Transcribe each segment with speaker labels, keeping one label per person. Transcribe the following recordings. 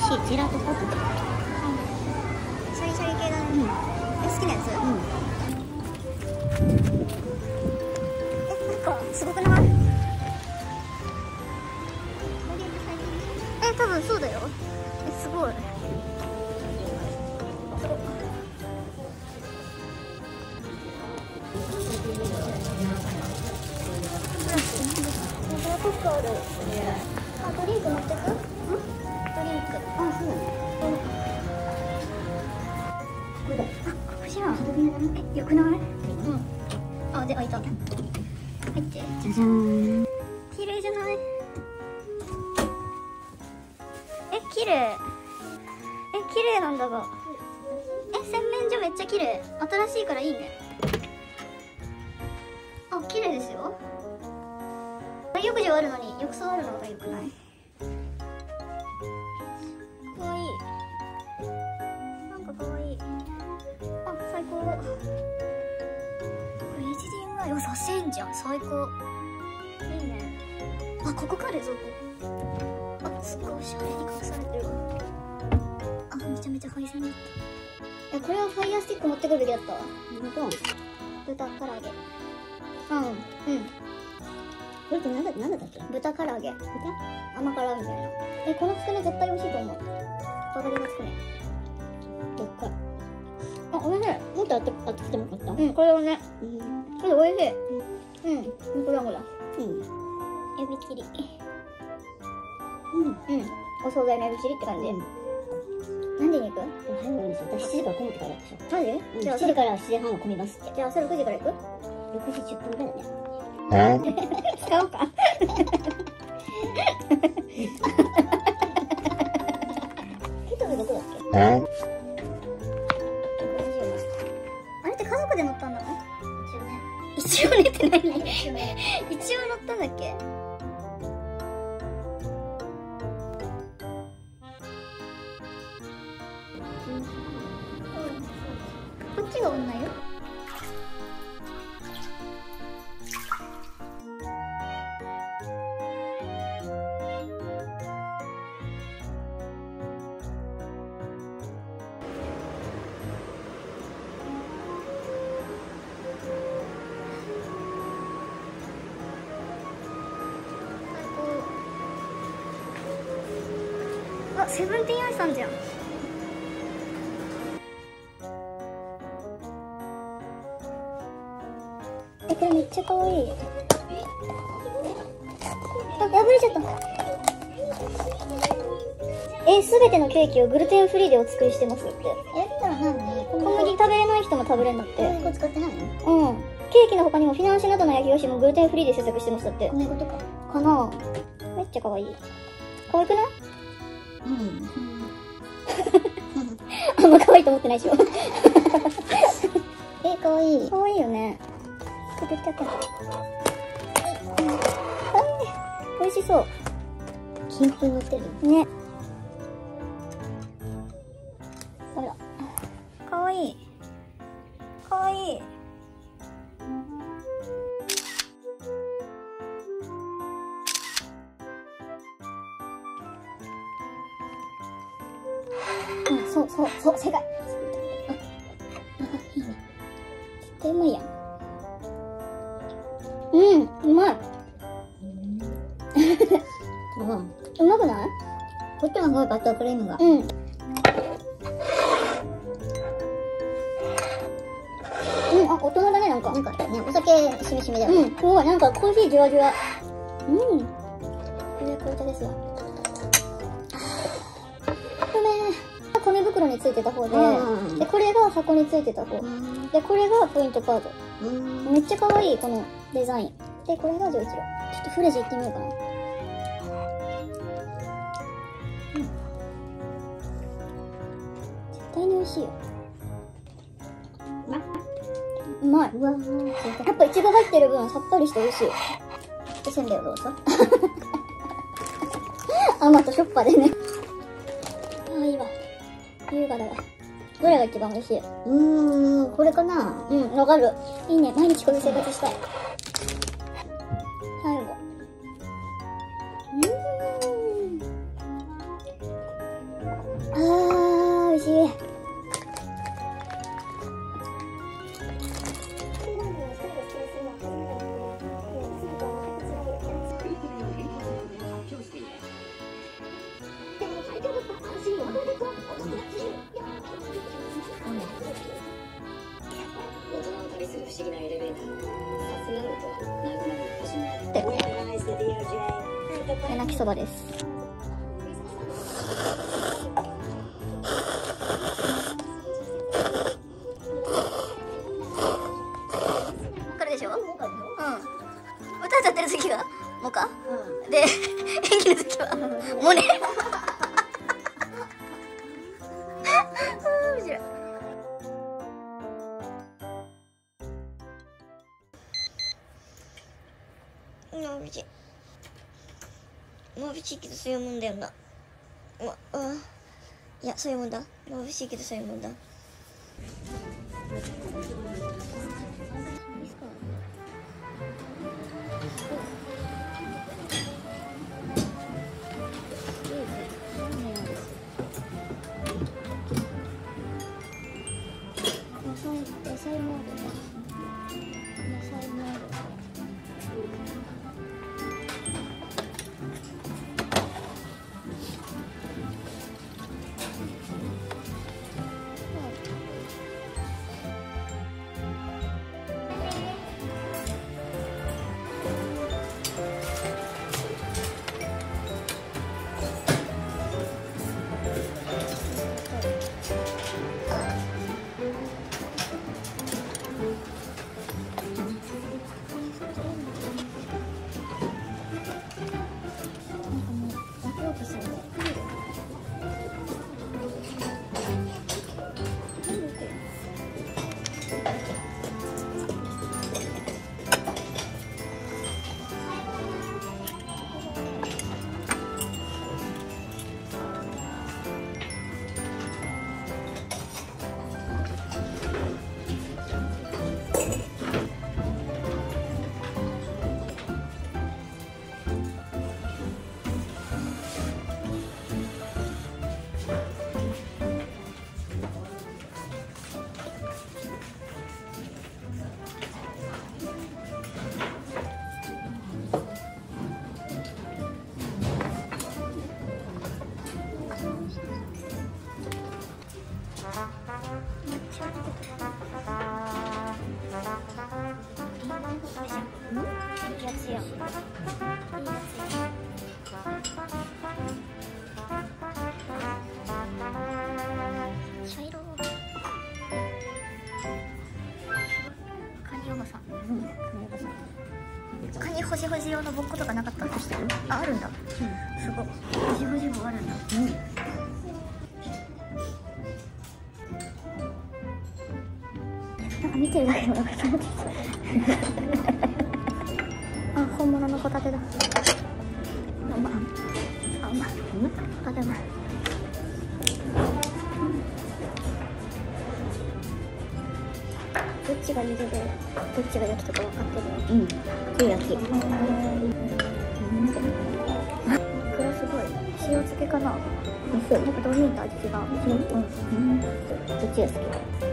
Speaker 1: しい。ジェラートっぽくて。
Speaker 2: シャリシャリ系だね。好きなやつ。なんかすごくない？多分そうだよ。すごい。コップある。ドリンク持ってく？ドリンク。そうだね。これだ。ここじゃん。よくない？で、開いた。入って。じゃじゃーん。綺麗じゃない？綺麗。綺麗なんだが。洗面所めっちゃ綺麗。新しいからいいね。綺麗ですよ。浴場あるのに浴槽あるのが良くない？かわいい。なんかかわいい。最高。これ HDMI をさせんじゃん。最高。いいね。ここか冷蔵庫。すごいおしゃれに隠されてるわ。めちゃめちゃ配線だった。これはファイヤースティック持ってくるべきだったわ。豚唐揚げ。これってなんだったっけ？豚唐揚げ。甘辛みたいな。このつくね絶対美味しいと思う。バカリのつくね。どっか。おいしい。もっと熱くてもよかった？これはね。これおいしい。これはほら。エビチリ。お惣菜のエビチリって感じ。何時に行く？早いんですよ。私7時から混むってからでしょ。マジ？じゃあ7時から7時半は混みますって。じゃあ朝6時から行く？6時10分ぐらいだね。使おうか。ケトルどこだっけ？あれって家族で乗ったんだの？一応ねって何？一応乗ったんだっけ？こっちが女よ。セブンティーンアイさんじゃん。これめっちゃ可愛い。破れちゃった。すべてのケーキをグルテンフリーでお作りしてますって。だったら何？小麦食べれない人も食べれるんだって。小麦粉使ってないの？ケーキの他にもフィナンシェなどの焼き菓子もグルテンフリーで制作してますだって。米粉とかかな。めっちゃ可愛い。可愛くない？あんま可愛いと思ってないでしょ。可愛い。可愛いよね。くるっちゃった。美味しそう。金粉乗ってるね。ほら。可愛い。可愛い。そう、正解。いいね。絶対うまいやん。うまい。うまくない？こっちの方がバタークリームが。大人だね、なんかね、お酒しみしみだよね。すごい、なんかコーヒーじわじわ。これ紅茶ですわ。米袋についてた方で、で、これが箱についてた方。で、これがポイントカード。めっちゃ可愛い、このデザイン。で、これが丈一郎。ちょっとフレジ行ってみようかな。絶対に美味しいよ。うまい。やっぱいちご入ってる分さっぱりして美味しい。で、せんべいをどうぞ。甘としょっぱでね。いいわ。優雅だわ。どれが一番美味しい？これかな。わかる。いいね。毎日これ生活したい。最後。
Speaker 1: 思議なエレベーター。さすがだとはなくなる始め。
Speaker 2: 泣きそばです。これでしょ。うん。歌歌ってる時はモカ、で演技の時はモネ。面白い。まぶしい。まぶしいけどそういうもんだよな。いや、そういうもんだ。まぶしいけどそういうもんだ。野菜もあるね。野菜もある。カニほじほじ用のボッコとかなかったとしてる？あるんだ。すごい。ほじほじ棒あるんだ。なんか見てるだけでもなんか楽しそう。あ、本物のホタテだ。うまい。あ、うまい。ホタテうまい。どっちが茹でで、どっちが焼きとか分かってるの？いい焼き。これすごい。塩漬けかな？なんかどう見た味違う。どっちが好き？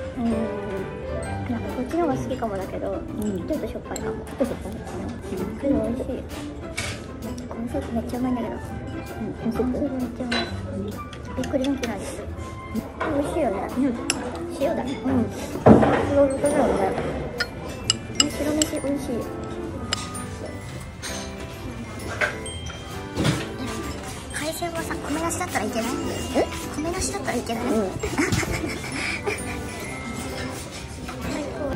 Speaker 2: なんかこっちの方が好きかもだけど、ちょっとしょっぱいかも。ちょっとしょっぱい。けど美味しい。このスープめっちゃうまいんだけど。このスープめっちゃうまい。びっくりドンキなんです。美味しいよね。塩だね。白肉だよね。白飯美味しい。海鮮はさ、米なしだったらいけない？米なしだったらいけない？最高。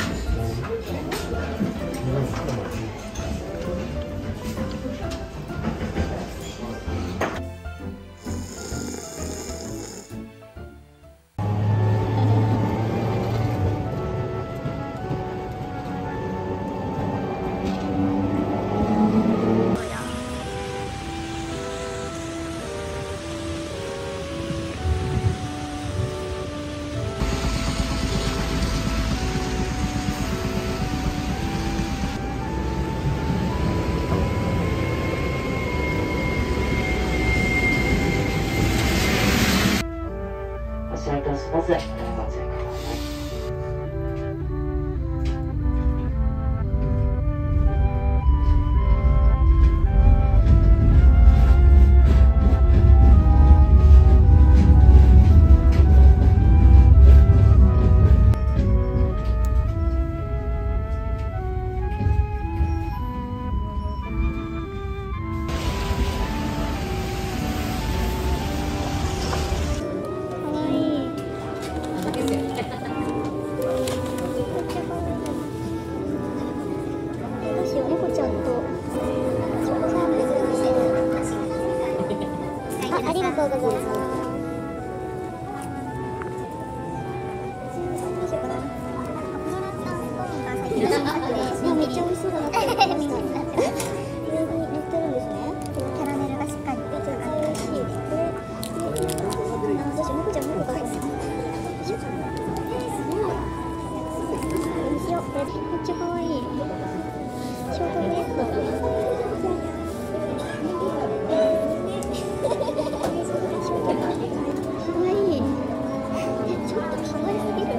Speaker 1: まずご注意ください。
Speaker 2: よ、猫ちゃんとチョコサービスしてる。ありがとうございます。めっちゃ美味しそうだなって思いました。上に乗ってるんですね。キャラメルがしっかり。めっちゃ美味しい。どうしよう、猫ちゃんもっと可愛いです。すごい。めっちゃ可愛い。ショートネット。可愛い。ちょっと可愛すぎる。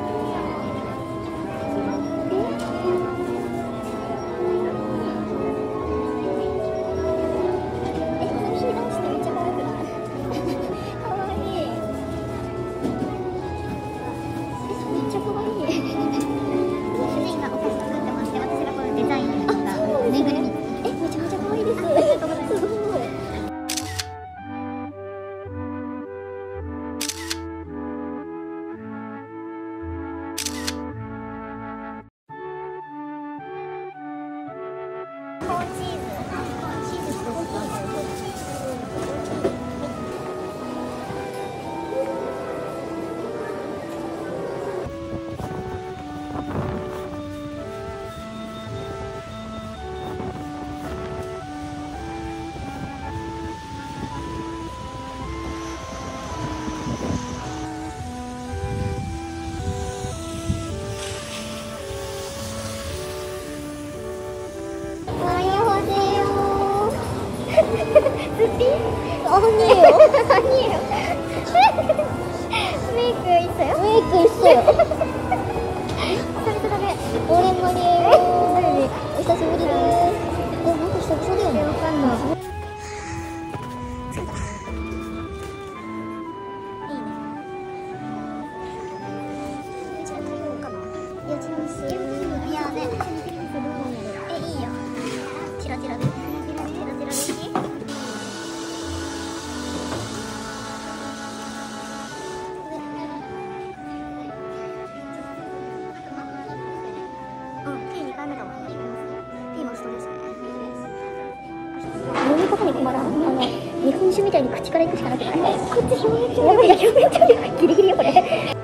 Speaker 2: 日本酒みたいに口からいくしかなくない？こっち表面張力。いや、表面張力ギリギリよこれ。かわ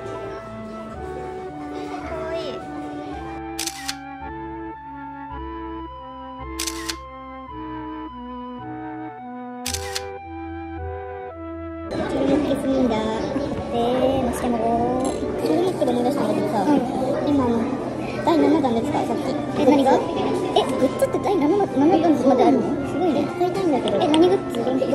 Speaker 2: いい。Bismillah. Masih mau. Ini kita mau nulis nama kita. Imam. 第7弾ですか、さっき。何が？グッズって第7弾まであるの？すごいね。買いたいんだけど。何グッズ？どんな？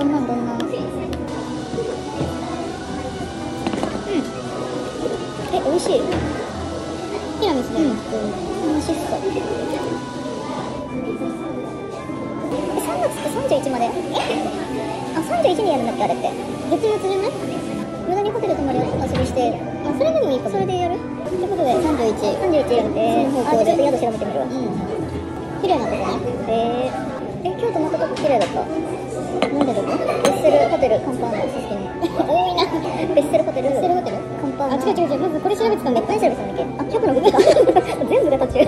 Speaker 2: 美味しい。ティラミスだよ。美味しそう。3月って31まで？あ、31にやるんだっけあれって。月々じゃない？無駄にホテル泊まり遊びして。あ、それでもいいかも。それでやる？ということで31やって、ちょっと宿調べてみるわ。綺麗なとこね。京都のとこ綺麗だった。なんでどこ？ベッセルホテルカンパーナ。多いな。ベッセルホテルカンパーナ。あ、違う。まずこれ調べてたんだっけ？何調べてたんだっけ？あ、局のグッズか。全部が途中。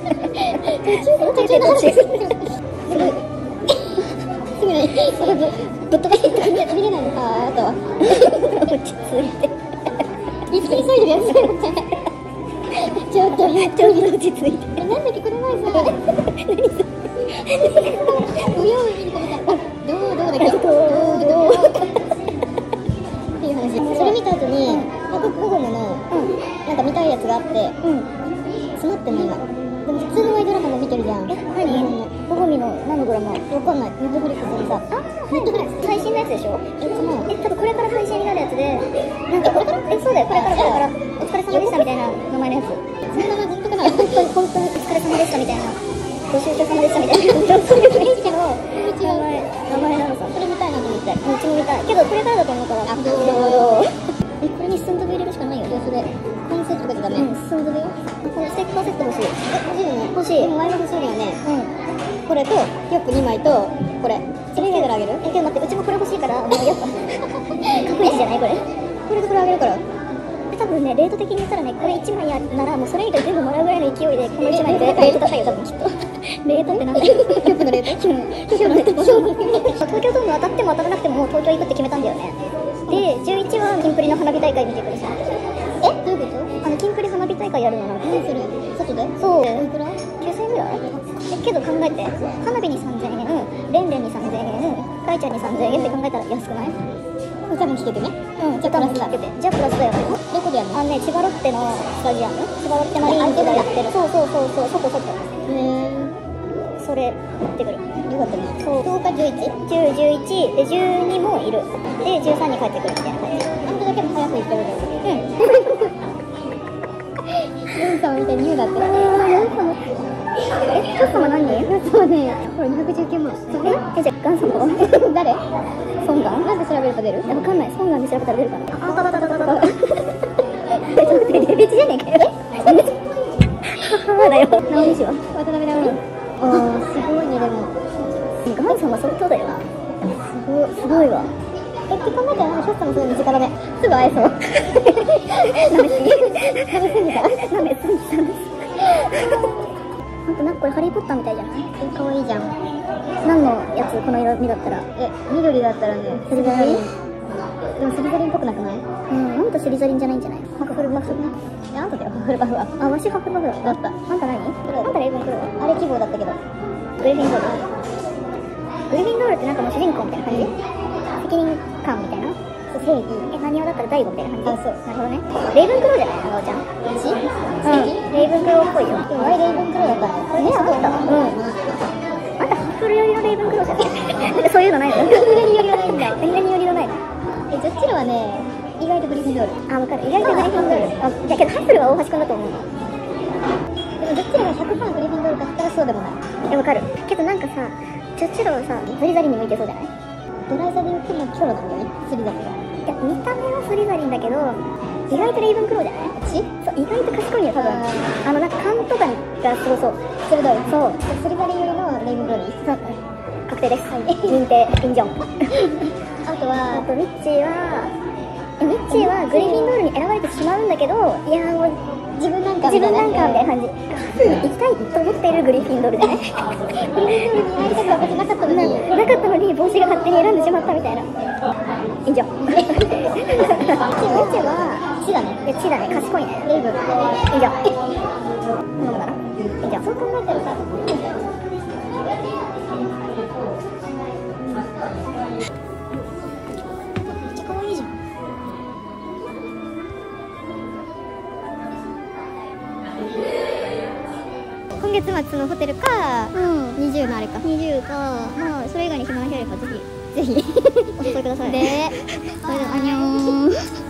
Speaker 2: すぐにそれぶっ飛ばして見れないの。あとは落ち着いていつ急いでるやつちょっと落ち着いて。なんだっけこれ前さ何それおようにこれさどうだっけっていう話。それ見た後に韓国語ものなんか見たいやつがあって詰まってんの今。でも普通のワイドラマも見てるじゃん。何？ボゴミの何のドラマ？わかんない。ネットフリックスにさ。あ、ネットフリックス配信のやつでしょ？多分これから配信になるやつで、なんかこれから？そうだよ。これからお疲れ様でしたみたいな名前のやつ。その名前本当かな？本当にお疲れ様でしたみたいな。ご愁傷様でしたみたいな。そういう雰囲気の名前なのさ。これ見たいなと思って。うちも見たい。けどこれからだと思うから。あ、どう？これにスンドブ入れるしかないよ。それコンセプトとかじゃダメ。スンドブよ。このステッカーセット欲しい。欲しい。でも前も欲しいよね。これとキャップ2枚とこれ。それ以外からあげる？けど待って、うちもこれ欲しいから、もうやっぱ確実じゃないこれ。これとこれあげるから。多分ね、レート的に言ったらね、これ1枚ならもうそれ以外全部もらうぐらいの勢いでこの1枚でレート高いよ多分きっと。 レートってなんだよ。今日のレート。今日のレート。東京ドーム当たっても当たらなくてももう東京行くって決めたんだよね。で11はキンプリの花火大会見てくるさ。え、どういうこと？キンプリ花火大会やるのなんか。何する？外で？そう。いくら？9000円ぐらい？けど考えて、花火に3000円、レンレンに3000円、かいちゃんに3000円って考えたら安くない？歌も聴けてね。うん、じゃあプラスだ。じゃあプラスだよ。どこでやるの？千葉ロッテのスタジアム、千葉ロッテマリーンズがやってる。そう、そこ。それ行ってくる。よかったね。そう。10日11、10、11で12もいる。で13に帰ってくるみたいな感じ。あんただけも早く行ってるよ。ヨン様みたいに言うなって。ヨン様何？ヨン様ね、これ219万。じゃあガン様は？誰？ソンガン？なんで調べると出る？わかんない。ソンガンで調べたら出るかな。レベチじゃねえかよ。母だよ。直美氏は？渡辺直美。すごいね。でもガン様相当だよな。すごいわ。って考えたらヒョッさんもすごい身近だね。すぐ会えそう。なめすぎたんです。ほんとなんかこれハリーポッターみたいじゃない？かわいいじゃん。何のやつ？この色味だったら。緑だったらね、スリザリン？でもスリザリンっぽくなくない？あんたスリザリンじゃないんじゃない？ハッフルパフ。あんただよ、ハッフルパフは。わしハッフルパフだった。あんた何？あんたレイブンクロー？あれ希望だったけど。グリフィンドール。グリフィンドールってなんかもう主人公みたいな感じ？責任感みたいな？正義。何をだったら大悟みたいな感じ？そう。なるほどね。レイブンクローじゃない？長尾ちゃん。レイブンクローっぽいよ。でもレイブンクローだから。これね、あった。あんたハッフル寄りのレイブンクローじゃない？なんかそういうのないの？何寄りはないんだ。何寄りのないの？ジョッチロはね、意外とグリフィンドール。わかる。意外とグリフィンドール。いやけどハッフルは大橋くんだと思うの。でもジョッチロが 100% グリフィンドールかったらそうでもない。わかる。けどなんかさ、ジョッチロはさ、スリザリンに向いてそうじゃない？ドライザリンってのはキョロなんだよね、スリザリンが。いや、見た目はスリザリンだけど、意外とレイブンクローじゃない？そう、意外と賢いよ、多分。なんか勘とかがすごそう。鋭い。そう。スリザリンよりのレイブンクローに。そう。確定です。はい。認定、インジョン。あとミッチーはグリフィンドールに選ばれてしまうんだけど、いやもう自分なんかみたいな感じ。行きたいと思っているグリフィンドールじゃない？グリフィンドールに入りたくは別になかったのに帽子が勝手に選んでしまったみたいな。以上。ミッチは血だね。賢いね。レイブン。以上。そうだな。以上。そう考えたらさ。今月末のホテルか、20のあれか、20か、それ以外に暇な日あればぜひお誘いください。で、それではアニョーン。